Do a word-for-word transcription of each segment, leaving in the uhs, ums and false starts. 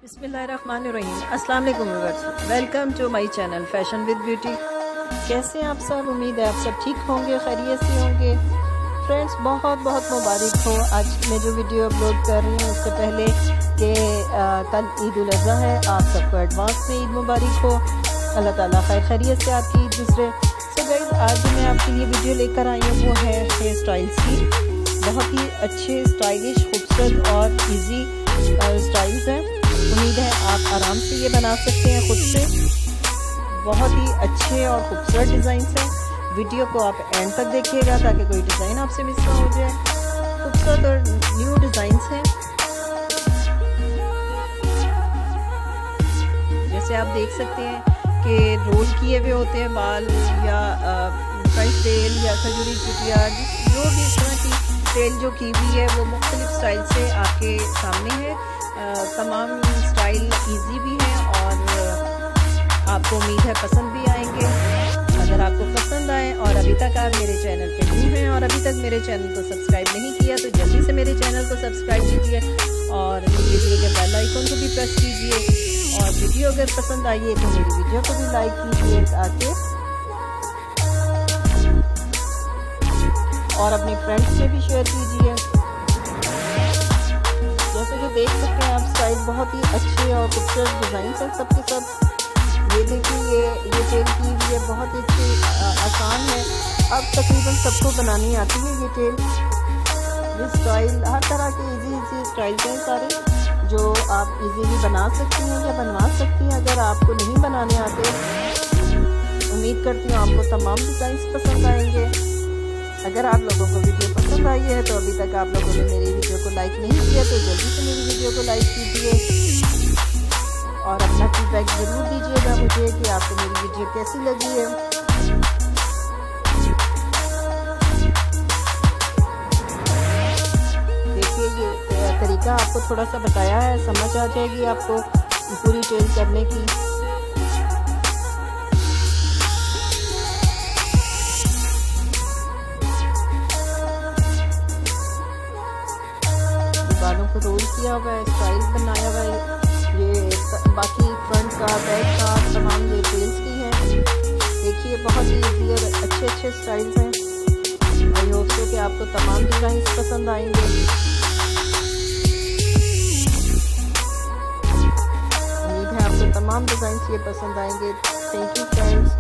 बिस्मिल्लाहिर्रहमानिर्रहीम। अस्सलाम वालेकुम viewers, welcome to my channel fashion with beauty. कैसे हैं आप सब? उम्मीद है आप सब ठीक होंगे, खैरियत से होंगे। फ्रेंड्स, बहुत बहुत मुबारक हो। आज मैं जो वीडियो अपलोड कर रही हूँ उससे पहले कि कल ईद उल अज़हा है, आप सबको एडवांस में ईद मुबारक हो। अल्लाह ताला खैर खैरियत से आपकी ईद गुजरे। सो गाइस, आज मैं आपके लिए वीडियो लेकर आई हूँ, वो है हेयर स्टाइल्स की। बहुत ही अच्छे, स्टाइलिश, खूबसूरत और ईजी स्टाइल्स हैं। उम्मीद है आप आराम से ये बना सकते हैं खुद से। बहुत ही अच्छे और खूबसूरत डिज़ाइंस हैं। वीडियो को आप एंड तक देखिएगा ताकि कोई डिज़ाइन आपसे मिस ना हो जाए। खूबसूरत और न्यू डिज़ाइंस हैं। जैसे आप देख सकते हैं कि रोल किए हुए होते हैं बाल, या फ्रंट टेल, या खजूरी चुटिया, जो भी इस तरह की टेल जो की हुई है वो मुख्तलिफ स्टाइल से आपके सामने है। आ, तमाम स्टाइल इजी भी हैं और आपको उम्मीद है पसंद भी आएंगे। अगर आपको पसंद आए और अभी तक आप मेरे चैनल पे न्यू हैं और अभी तक मेरे चैनल को सब्सक्राइब नहीं किया तो जल्दी से मेरे चैनल को सब्सक्राइब कीजिए और वीडियो के बेल आइकन को भी प्रेस कीजिए। और वीडियो अगर पसंद आई है तो मेरी वीडियो को भी लाइक कीजिए आके, और अपने फ्रेंड्स में भी शेयर कीजिए। जैसे कि देख सकते हैं आप, स्टाइल बहुत ही अच्छे और खूबसूरत डिज़ाइन है सबके सब। ये देखिए, ये ये टेल की हुई है, बहुत ही अच्छी, आसान है। अब तकरीबन सबको बनानी आती है ये टेल। ये स्टाइल हर तरह के इजी इजी स्टाइल्स हैं सारे, जो आप इजीली बना सकती हैं या बनवा सकती हैं। अगर आपको नहीं बनाने आते, उम्मीद करती हूँ आपको तमाम डिज़ाइंस पसंद आएंगे। अगर आप लोगों को वीडियो पसंद आई है तो अभी तक आप लोगों ने मेरी वीडियो को लाइक नहीं किया तो जल्दी से मेरी वीडियो को लाइक कीजिए और अपना फीडबैक ज़रूर दीजिएगा मुझे कि आपको मेरी वीडियो कैसी लगी है। देखिए, ये तरीका आपको थोड़ा सा बताया है, समझ आ जाएगी आपको पूरी टेल करने की। बालों को रोल किया हुआ है, स्टाइल बनाया हुआ है। ये बाकी फ्रंट का, बैक का, तमाम ये टेल्स की हैं। देखिए, बहुत ही इजी और अच्छे अच्छे स्टाइल्स हैं। आई होप सो कि आपको तमाम डिज़ाइन पसंद आएंगे। उम्मीद है आपको तमाम डिज़ाइन ये पसंद आएंगे। Thank you friends.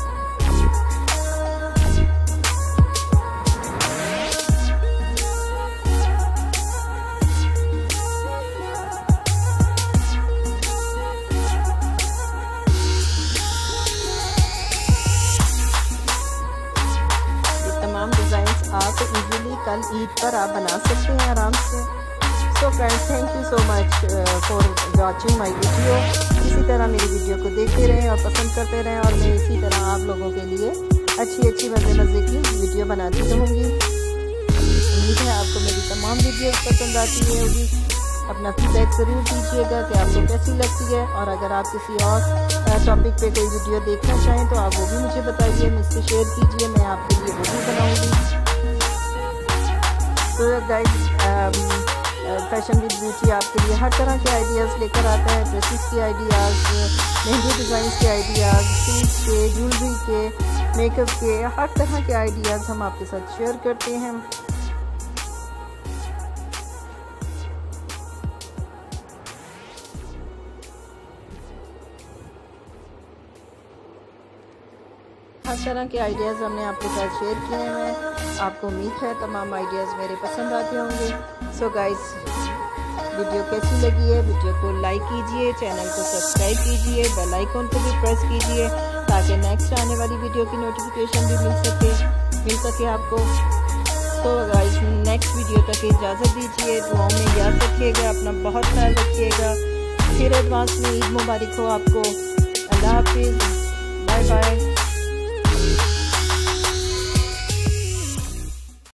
तमाम डिज़ाइंस आप इजीली कल ईद पर आप बना सकते हैं आराम से। So friends, thank you so much for watching my video. इसी तरह मेरी वीडियो को देखते रहें और पसंद करते रहें और मैं इसी तरह आप लोगों के लिए अच्छी अच्छी मज़े मज़े की वीडियो बनाती रहूँगी। उम्मीद है आपको मेरी तमाम वीडियो पसंद आती होगी। अपना फीडबैक ज़रूर दीजिएगा कि आपको कैसी लगती है, और अगर आप किसी और टॉपिक पे कोई वीडियो देखना चाहें तो आप वो भी मुझे बताइए, मुझसे शेयर कीजिए, मैं आपके लिए वो भी बनाऊंगी। तो गाइस, फैशन विद ब्यूटी आपके लिए हर तरह के आइडियाज़ लेकर आता है। ड्रेसेस के आइडियाज़, मेहंदी डिज़ाइन के आइडियाज़, सूट के, ज्वेलरी के, मेकअप के, हर तरह के आइडियाज़ हम आपके साथ शेयर करते हैं। हर तरह के आइडियाज़ हमने आपके साथ शेयर किए हैं। आपको उम्मीद है तमाम आइडियाज़ मेरे पसंद आते होंगे। सो गाइस, वीडियो कैसी लगी है? वीडियो को लाइक कीजिए, चैनल को सब्सक्राइब कीजिए, बेल आइकन को भी प्रेस कीजिए ताकि नेक्स्ट आने वाली वीडियो की नोटिफिकेशन भी मिल सके मिल सके आपको। सो गाइस, नेक्स्ट वीडियो तक इजाज़त दीजिए। दुआओं में याद रखिएगा, अपना बहुत ख्याल रखिएगा। फिर एडवांस में ईद मुबारक हो आपको। अल्लाह हाफिज़, बाय बाय।